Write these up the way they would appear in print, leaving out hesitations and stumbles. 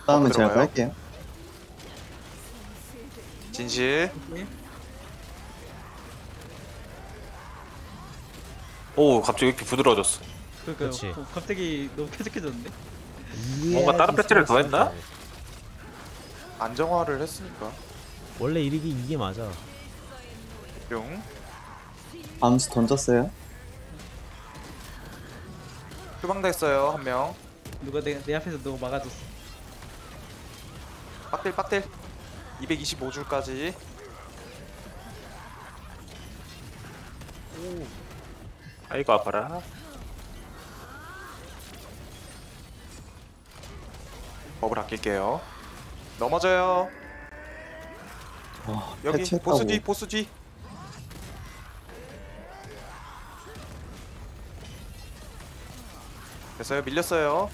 다음은 제가 들어가요. 깔게요. 진실. 오케이. 오 갑자기 이렇게 부드러워졌어. 그러니까요. 그치. 갑자기 너무 쾌적해졌는데? 뭔가 다른 배치를 더 했나? 안정화를 했으니까. 원래 이게 맞아. 뿅. 암수 던졌어요. 휴방됐어요 한 명. 누가 내 앞에서 누가 막아줬어. 빡딜 빡딜. 225줄까지. 아이고 아파라. 법을 아낄게요. 넘어져요. 와, 여기 패치했다고. 보스 뒤 보스 뒤. 됐어요. 밀렸어요.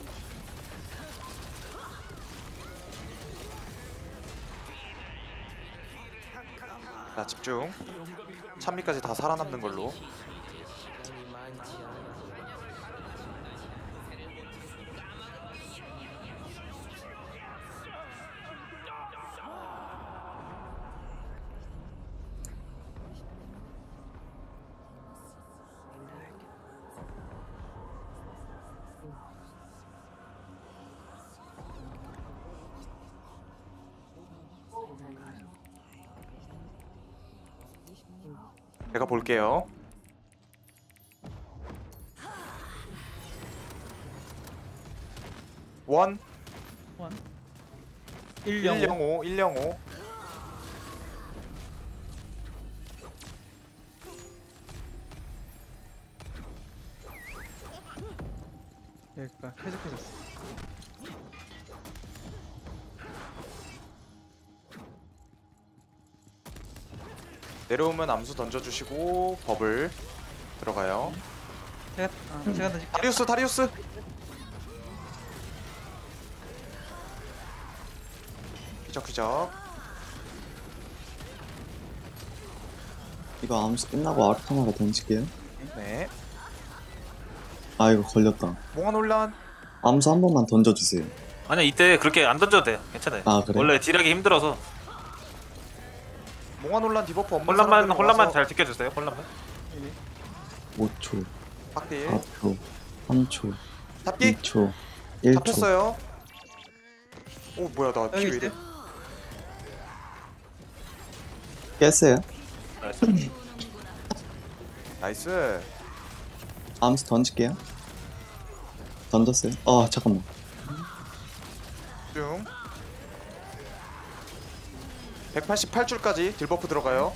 자 집중. 찬미까지 다 살아남는 걸로. 제가 볼게요. 원 105. 105 105. 여기가 쾌적해졌어. 내려오면 암수 던져주시고 버블 들어가요. 제가 던질게요. 다리우스 다리우스. 휘적휘적. 이거 암수 끝나고 아르카나가 던질게요. 네. 아 이거 걸렸다. 몽환 혼란. 암수 한 번만 던져주세요. 아니야 이때 그렇게 안 던져도 돼. 괜찮아요. 아 그래? 원래 딜하기 힘들어서 몽환 혼란 디버프 없는 혼란만 사람들은 혼란만 와서 잘 지켜주세요. 혼란만. 5초, 빡딜. 4초, 3초, 잡기. 2초, 1초. 잡혔어요. 오 뭐야 나 피 여기 왜 이래? 있어요? 깼어요. 나이스. 나이스. 암수 던질게요. 던졌어요. 아 잠깐만. 쭉. 188줄까지 딜버프 들어가요.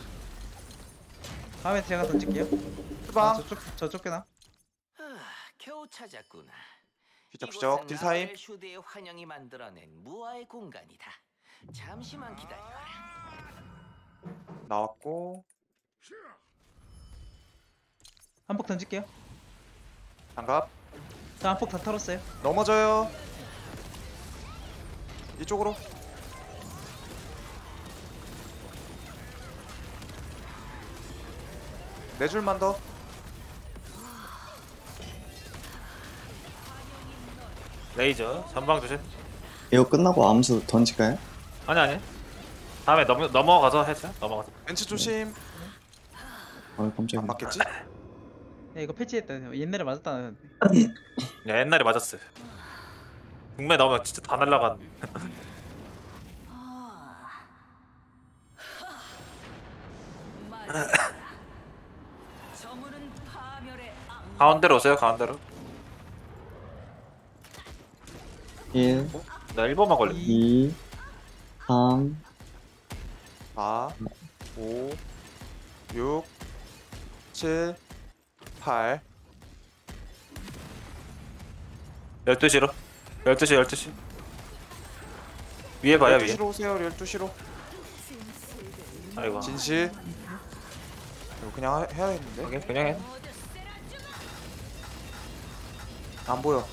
다음에 제가 던질게요. 후방. 저쪽 깨나? 겨우 찾았구나. 휘적휘적 이곳은 딜타임. 나를 휴대의 환영이 만들어낸 무아의 공간이다. 잠시만 기다려라. 나왔고 한폭 던질게요. 장갑. 자, 한폭 다 털었어요. 넘어져요. 이쪽으로. 네 줄만 더. 레이저 전방 조심. 이거 끝나고 암수 던질까요? 아니. 다음에 넘어가서 해줘. 넘어가서. 벤츠 조심. 아 깜짝이야. 안 맞겠지? 야, 이거 패치했다. 옛날에 맞았다. 야 옛날에 맞았어요. 국내 나오면 진짜 다 날라간. 가운데로 오세요. 가운데로. 1, 나 1번만 걸려. 2, 3, 4 5 6 7 8 12시로. 12시. 위에 봐요 위에. 12시로 오세요. 12시로. 아이고. 진실. 이거 그냥 해야 했는데. 그냥 해. 안 보여.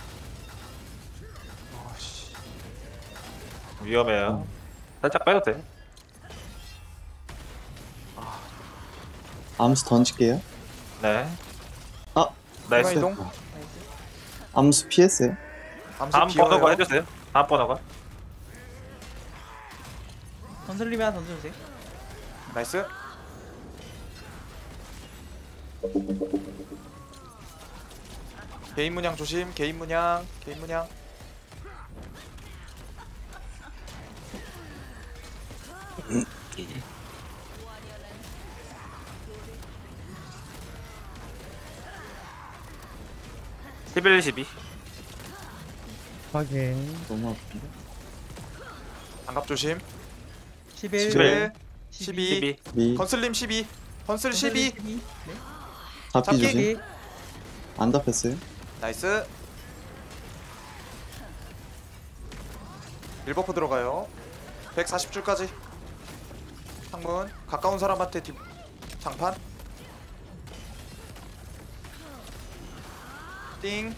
아씨. 위험해요. 살짝 빼도 돼. 암수 던질게요. 네. 아 나이스. 이동. 암수 피했어요. 암수 다음 번호가 비어요. 해주세요. 다음 번호가 건설님이 하나 던져주세요. 나이스. 개인 문양 조심. 개인 문양. 개인 문양. (11) (12) 확인. 너무 아픈데? 장갑 조심. 11, 11 12, 12 미 건슬님 12 건슬 12 네. 잡기 잡기. 조심. 안 잡혔어요. 나이스. 1버프 들어가요. 140줄까지. 창문 가까운 사람한테 뒷 장판. 띵.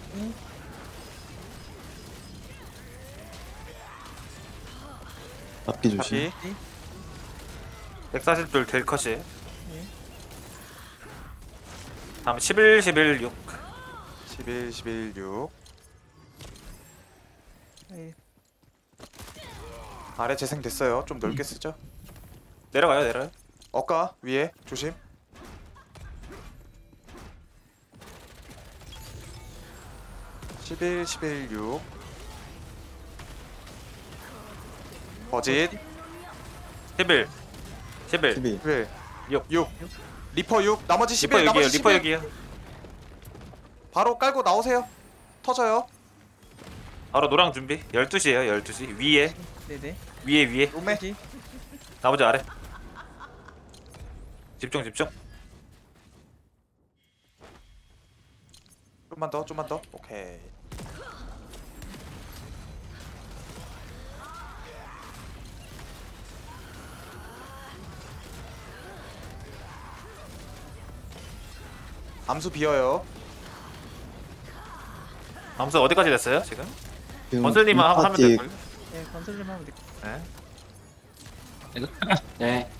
잡기 조심. 잡기. 140돌 델컷이 다음 11 11 6 11 11 6 네. 아래 재생됐어요. 좀 넓게 쓰죠. 내려가요 내려요 어까 위에 조심. (11 11 6) 버짓 11 11 12. 11 6. 6 리퍼 6 나머지 리퍼 11 여기에요 나머지 리퍼 11 여기에요 바로 깔고 나오세요. 터져요. 바로 노랑 준비 12시에요 12시 위에 네네. 위에 롬메 그지? 나머지 아래 집중 집중 좀만 더 오케이. 암수 비어요. 암수 어디까지 됐어요 지금? 지금 건슬님만 이 하면 파티 될걸요? 네, 건설님 하면 돼. 네 네.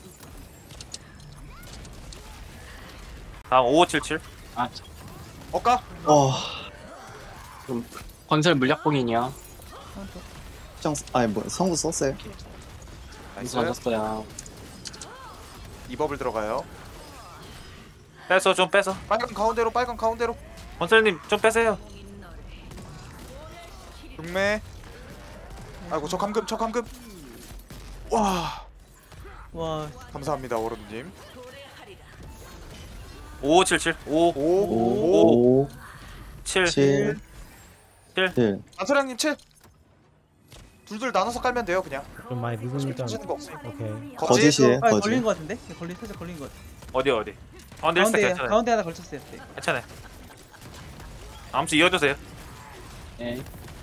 다음 5577 아, 어까 그럼 건설 물약봉이냐? 카운터. 특정 아니 뭐 성부 썼어요. 나이스. 던졌어요. 2법을 들어가요. 빼서 좀 빼서 빨간 가운데로 건슬님 좀 빼세요 육매. 아이고 저 감금 와 와, 감사합니다 오른님. 5577 5 5 5 7 7 7 7 안소량님 7 둘둘 나눠서 깔면 돼요 그냥. 좀 많이 늦으니까. 터지는 거 없어요. 오케이. 거짓이에요. 아, 거짓. 걸린 거 같은데? 살짝 걸린 거 같아. 어디 가운데 있을 때 괜찮아요 가운데 하나 걸쳤어요. 네. 괜찮아요 암수 이어주세요 네.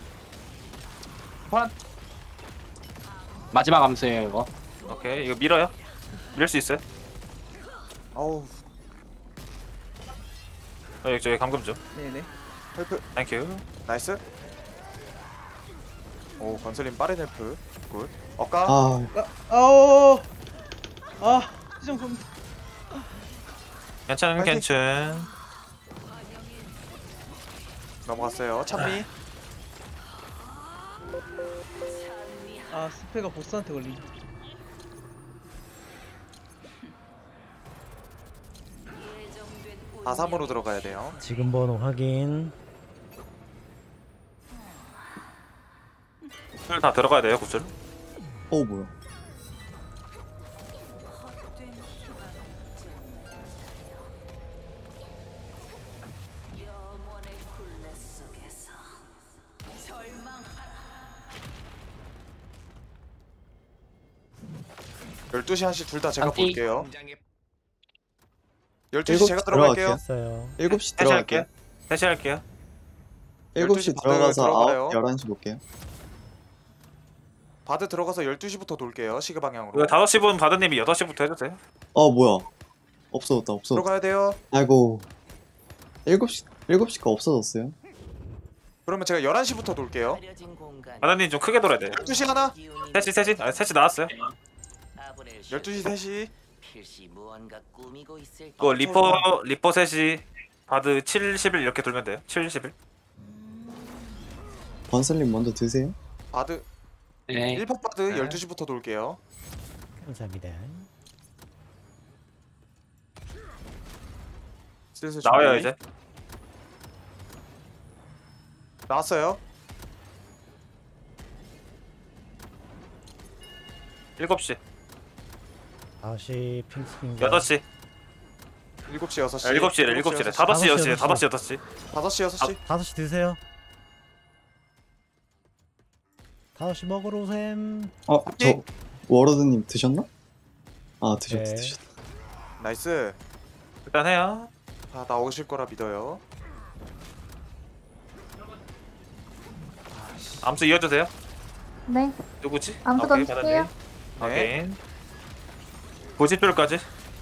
마지막 암수예요 이거. 오케이 이거 밀어요 밀 수 있어요 아우 저기 감금 좀 네네. 헬프 땡큐 나이스. 오 건슬님 빠른 헬프 굿. 어까 아 아오. 아, 시정 좀. 괜찮은 파이팅. 괜찮 넘어갔어요. 찬미 아, 스페가 보스한테 걸린. 4-3으로 들어가야 돼요. 지금 번호 확인. 구슬 다 들어가야 돼요 구슬 뭐야? 열두 시 1시 둘 다 제가 안티. 볼게요. 12시 일곱 제가 시 들어갈게요. 했어요. 7시 다시 할게요 들어갈게요. 다시 할게요 7시 12시 들어가서 들어가요. 9, 11시 볼게요. 바드 들어가서 12시부터 돌게요. 시그 방향으로. 이거 5시분 바드님이 8시부터 해주세요 뭐야? 없어졌다. 들어가야 돼요. 아이고. 7시가 없어졌어요. 그러면 제가 11시부터 돌게요. 가려진 공간. 바드님 좀 크게 돌아야 돼요 12시 하나. 3시 아 3시 나왔어요 12시 3시. 필시 무언가 꾸미고 있을 그거 리퍼 3시 바드 7, 11 이렇게 돌면 돼요 7, 11 번슬님 먼저 드세요. 바드 네. 1파 바드 네. 12시부터 돌게요. 감사합니다. 슬슬 나와요 준비. 이제. 나왔어요. 7시, 다시 핑스핑. 8시, 7시 6시. 7시래, 7시래. 5시, 6시, 5시, 6시. 5시 6시. 5시 드세요. 5시 먹으러 오셈. 저 워러드님 드셨나? 아 드셨다 네. 드셨다. 나이스. 일단 해요. 다 나오실 거라 믿어요. 암수 이어주세요. 네, 누구지? 암수 오케이, 던질게요. 받았네. 네. 확인. 90줄까지.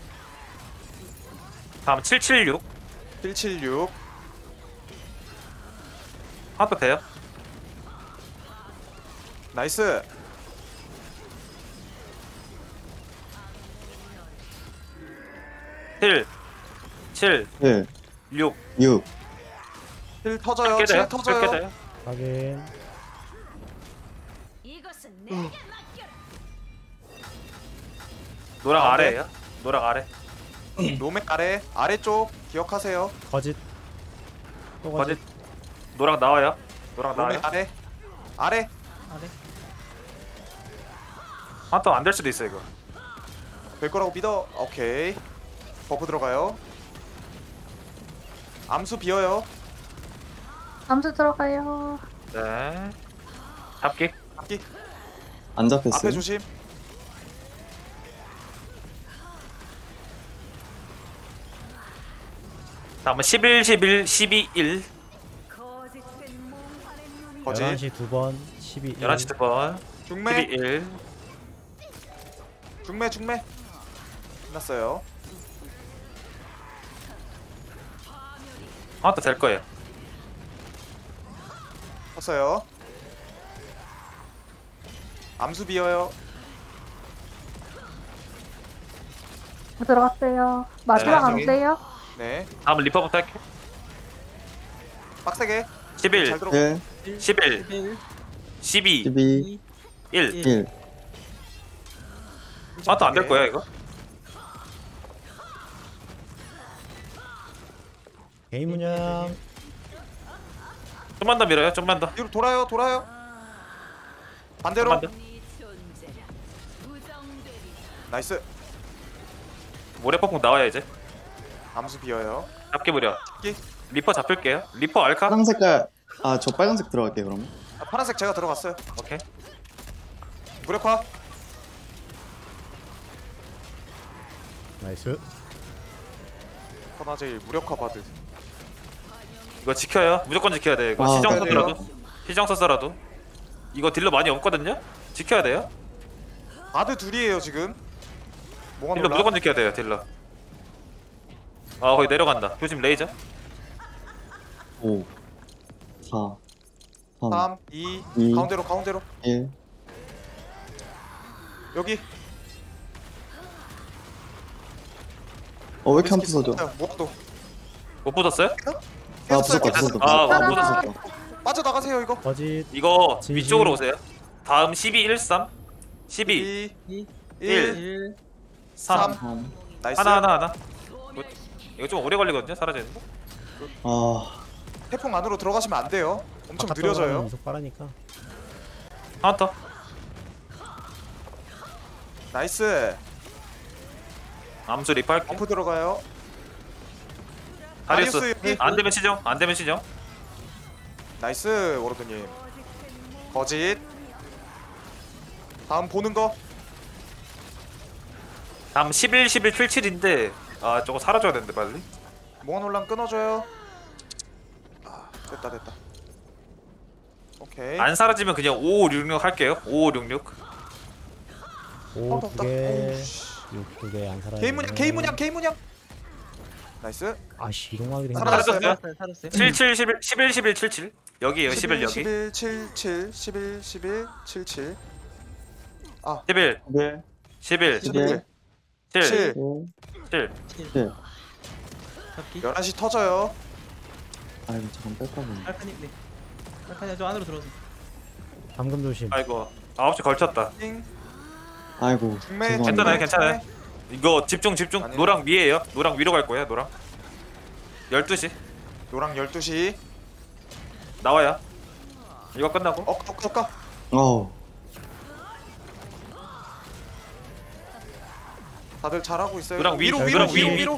다음 776. 176. 하도 돼요? 나이스. 칠, 7, 1 6. 6 힐 터져요. 깨져요? 칠 터져요. 깨져요? 확인. 이것은 내게 노랑 아, 네. 아래에요? 노랑 아래. 로맥 아래쪽 기억하세요. 거짓. 또 거짓. 거짓. 노랑 나와요. 노랑 나와요. 로맥 아래. 아래. 한턴 안 될 수도 있어 이거. 될 거라고 믿어. 오케이. 버프 들어가요. 암수 비어요. 암수 들어가요. 네. 잡기. 앞기. 안 잡혔어요? 앞에 조심. 다음은 11, 11, 12, 1. 거짓. 11시 2번. 12. 11시 2번. 12, 중매. 1. 중매. 끝났어요. 한턴 될 거예요. 컸어요. 암수 비어요. 들어갔어요. 마지막 네, 암수예요. 네. 다음은 리퍼부터 할게요. 빡세게. 11, 잘 들어가. 1 11, 1, 12, 12 1. 1 한턴 안 될 거야 이거. 개인 문양. 좀만 더 밀어요. 좀만 더. 뒤로 돌아요. 반대로. 좀만 더. 나이스. 모래폭풍 나와요 이제. 암수 비어요. 잡기 무려. 잡기. 리퍼 잡힐게요. 리퍼 알카. 파랑 색깔 저 빨간색 들어갈게요 그러면. 파란색 제가 들어갔어요. 오케이. 무력화. 나이스. 하나제일 무력화 바드. 이거 지켜요. 무조건 지켜야 돼. 이거 아, 시정 그래요? 썼더라도. 시정 썼더라도. 이거 딜러 많이 없거든요. 지켜야 돼요. 바드 둘이에요 지금. 뭐가 딜러 놀라? 무조건 지켜야 돼요. 딜러. 아 거기 내려간다. 조심 레이저. 5 4 3 3, 2, 이. 가운데로 1 여기. 왜 이렇게 안 부서져? 뭐도 못 부쉈어요? 부쉈다 부쉈다 아, 부쉈다. 못 부쉈다. 빠져나가세요 이거. 거짓. 이거 진심. 위쪽으로 오세요. 다음 12, 1, 3. 12, 2, 2, 1, 1. 3. 3 나이스. 하나. 굿. 이거 좀 오래 걸리거든요. 사라지는 거. 태풍 안으로 들어가시면 안 돼요. 엄청 느려져요. 계속 빠르니까. 카운터. 나이스. 암수 리퍼 할게. 버프 들어가요. 다리우스. 다리우스 여기. 안 되면 시정. 안 되면 시정. 나이스 워로드님. 거짓. 다음 보는 거. 다음 11, 11, 77인데 아 저거 사라져야 되는데 빨리. 몽환 혼란 끊어줘요. 됐다. 오케이. 안 사라지면 그냥 5566 할게요. 5566. 5 없다. 2개. 어우, 씨. 6 2개 안 살아. 개인 문양. 나이스. 아씨 이동하게 된 살아났어요. 살았어요. 77, 11, 11, 11, 77. 여기에요. 11 여기. 11, 77, 11, 77. 11, 1 11, 11, 7, 7. 7. 7 잡기. 11시 터져요. 아이고 잠깐 뺄까 보네. 알카님, 네. 알카님 저 안으로 들어오세요. 방금 조심. 아이고 9시 걸쳤다. 띵. 아이고 중매 죄송합니다. 괜찮아요 괜찮아요. 이거 집중. 아니요. 노랑 위에요. 노랑 위로 갈 거예요. 노랑 12시 노랑 12시. 나와요. 이거 끝나고 엇까. 어우 다들 잘하고 있어요. 노랑 위, 위로 노랑 위. 위로.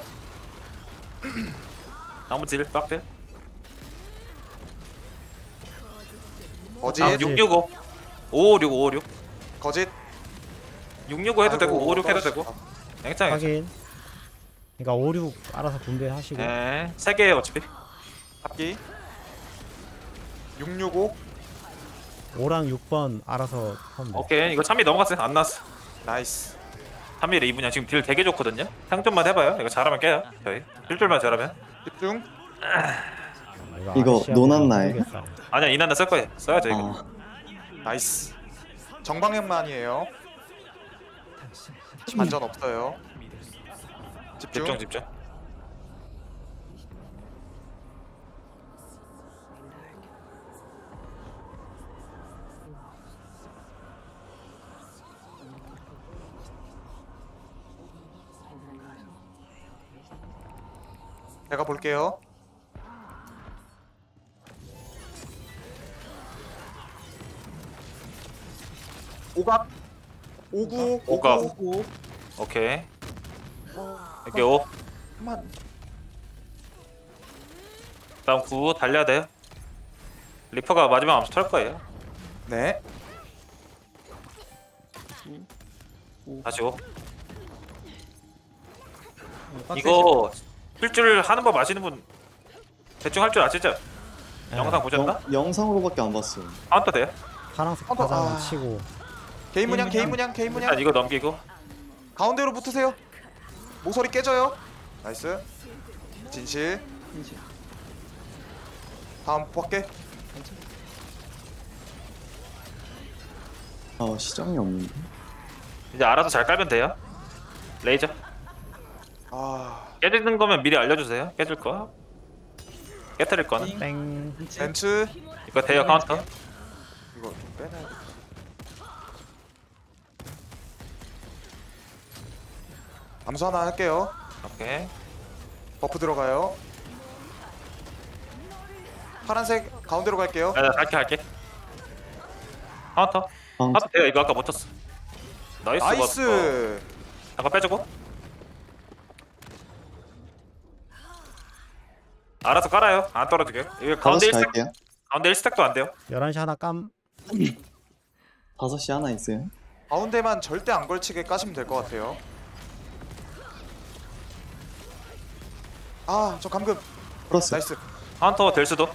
나머지 1 빡대. 거짓. 다음 665 556 556 거짓. 665 해도 되고 556 해도 되고 괜찮아요. 확인. 그러니까 5, 6 알아서 분배하시고. 네 3개에요 어차피. 합기. 665. 5랑 6번 알아서 하면 돼. 오케이 이거 참미 넘어갔어요. 안 나왔어. 나이스. 참미 레이브냐 지금 딜 되게 좋거든요. 상점만 해봐요. 이거 잘하면 깨요. 저희 1줄만 잘하면. 집중. 이거 아저씨하고 노났나요? 모르겠어. 아니야 이난나 쓸 거예요. 써야죠 이거. 아 나이스. 정방향만이에요. 반전 없어요. 집중. 집중. 제가 볼게요. 오각. 59. 오각. 59. 오케이. 이렇게 5. 그만. 다음 9 달려야 돼요. 리퍼가 마지막 암수 털 거예요. 네. 다시 5. 이거 필줄 하는 법 아시는 분 대충 할 줄 아시죠? 네. 영상 보셨나? 영상으로밖에 안 봤어요. 카운터 돼요? 파란색 아, 가장 아. 치고. 개인 문양. 일단 이거 넘기고 가운데로 붙으세요. 모서리 깨져요. 나이스. 진실. 다음 밖에. 아 시장이 없는데. 이제 알아서 잘 깔면 돼요. 레이저 아, 깨지는 거면 미리 알려주세요. 깨질 거 깨뜨릴 거는 땡. 벤츠. 이거 돼요 카운터. 이거 좀 빼놔야. 암수 하나 할게요. 오케이. 버프 들어가요. 파란색 가운데로 갈게요. 갈게 카운터. 카운터 돼요. 이거 아까 못 쳤어. 나이스. 나이스. 잠깐 빼주고 알아서 깔아요. 안 떨어지게. 이거 가운데 5시 1스택 갈게요. 가운데 1스택도 안 돼요. 11시 하나 깜. 5시 하나 있어요. 가운데만 절대 안 걸치게 까시면 될 것 같아요. 아, 저 감금. 플러스. 나이스. 카운터 될 수도.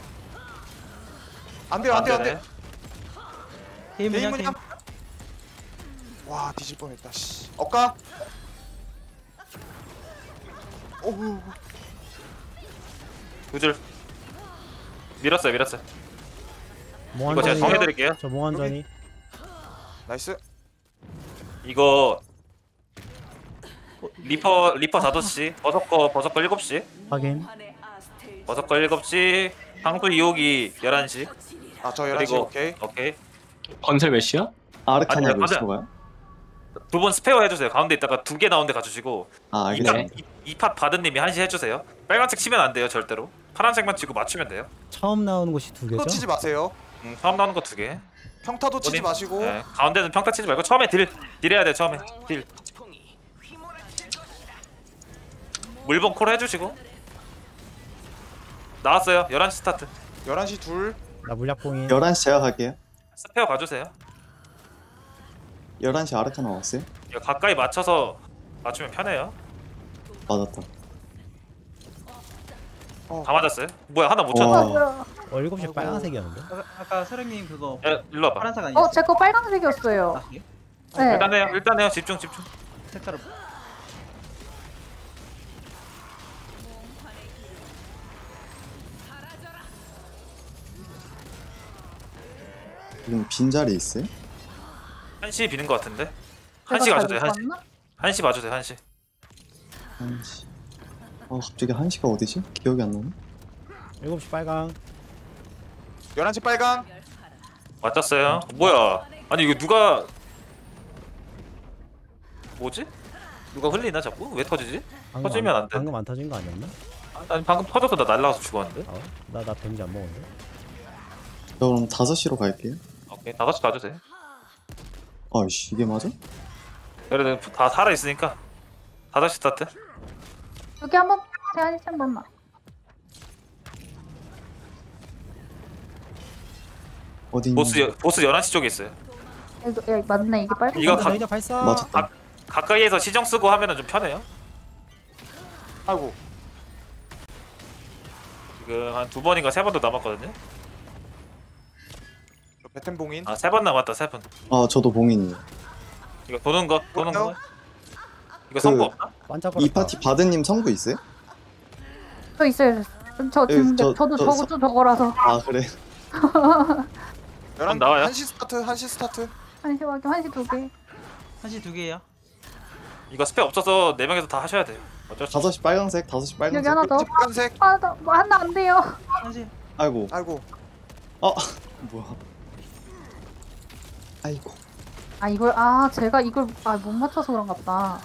안 돼요, 안 돼요, 안 되네. 돼. 개인 문양. 와, 뒤질 뻔했다. 씨. 엇가. 오, 2줄 밀었어요. 이거 제가 몽환전이. 정해드릴게요. 저 몽환전이. 나이스. 이거 리퍼 5시 버섯거 7시 확인. 버섯거 7시 상수 2호기 11시 아, 저 11시 그리고 오케이. 건설 몇 시야? 아르카나 아니요, 몇 맞아. 시로 가요? 2번 스페어 해주세요. 가운데 있다가 2개 나온데 가주시고 아 알겠어요. 네. 2팟 받은 님이 1시 해주세요. 빨간색 치면 안 돼요 절대로. 파란색만 치고 맞추면 돼요. 처음 나오는 곳이 두 또 개죠? 치지 마세요. 처음 나오는 거 2개. 평타도 치지 마시고. 네, 가운데는 평타 치지 말고 처음에 딜 해야 돼. 처음에 딜 물봉 콜 해주시고 나왔어요. 11시 스타트. 11시 둘. 나 물약봉인. 11시 제가 갈게요. 스페어 가주세요. 11시 아르카나 왔어요? 이거 가까이 맞춰서 맞추면 편해요. 맞았다. 다 맞았어요? 뭐야 하나 못 와. 쳤네. 7시 빨간색이었는데? 아까 서령님 그거 야, 일로 와봐. 파란색 아니었어요? 제 거 빨간색이었어요. 아, 예? 네. 일단 해요. 집중. 색깔을 지금 빈자리 있어요? 1시 비는 거 같은데? 제가 1시 잘 가주세요. 못 1시. 봤나? 1시 봐주세요. 1시. 1시. 갑자기 1시가 어디지? 기억이 안 나네. 7시 빨강. 11시 빨강. 맞았어요. 뭐야? 아니 이거 누가 뭐지? 누가 흘리나 자꾸? 왜 터지지? 터지면 안 돼. 방금 안 터진 거 아니었나? 아니 방금 터져서 나 날라가서 죽었는데. 어? 나 데미지 안 먹었는데? 저 그럼 5시로 갈게요. 오케이 5시 가도 돼. 아이씨 이게 맞아? 그래도 다 살아 있으니까 5시 스타트. 여기 한번 제한 한 번만. 어디 보스 11시 쪽에 있어요. 여기 맞네 이게 빨리. 이거 가- 레이저 발사. 맞았다. 가까이에서 시정 쓰고 하면은 좀 편해요. 아이고. 지금 한 2번인가 3번도 남았거든요. 배템봉인. 아 3번 남았다 3번. 아 저도 봉인이에요. 이거 도는 거 뭐요? 이거 선거 그- 없나? 반짝거렸다. 이 파티 바드님 성부 있어요? 저 있어요. 저 지금 저도 저거라서. 아 그래? 11시 나와요? 1시 스타트. 1시 스타트. 한시 확인, 한시 두 개. 한시 2개예요. 이거 스펙 없어서 4명에서 다 하셔야 돼요. 어쩔 수 없어. 5시 빨간색, 5시 여기 빨간색. 하나 더. 빨간색. 아, 뭐 하나 안 돼요. 한시. 아이고. 아이고. 뭐야? 아이고. 아 이걸 제가 이걸 못 맞춰서 그런가 보다.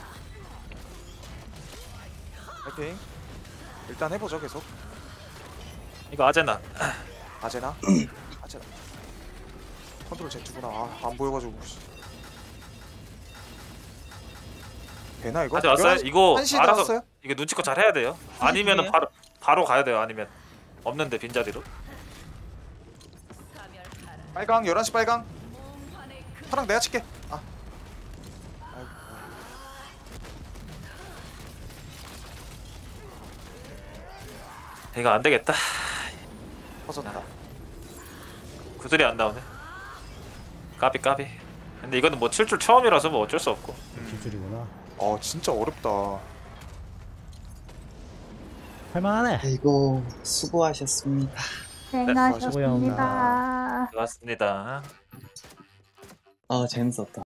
파이팅. 일단 해보죠 계속. 이거 아제나. 아제나. 아제나. 컨트롤 Z 구나. 안 보여가지고. 되나 이거? 아제 왔어요? 이거 1시 알아서 나왔어요? 이거 눈치껏 잘 해야 돼요. 아니면은 중이에요? 바로 가야 돼요. 아니면 없는데 빈자리로. 빨강 11시 빨강. 파랑 내가 칠게. 아. 아이고. 이거 안 되겠다. 터졌다. 구슬이 안 나오네. 까비. 근데 이거는 뭐 7줄 처음이라서 뭐 어쩔 수 없고. 기술이구나. 진짜 어렵다. 할만하네. 아이고 수고하셨습니다. 고생하셨습니다. 좋았습니다. 아 재밌었다.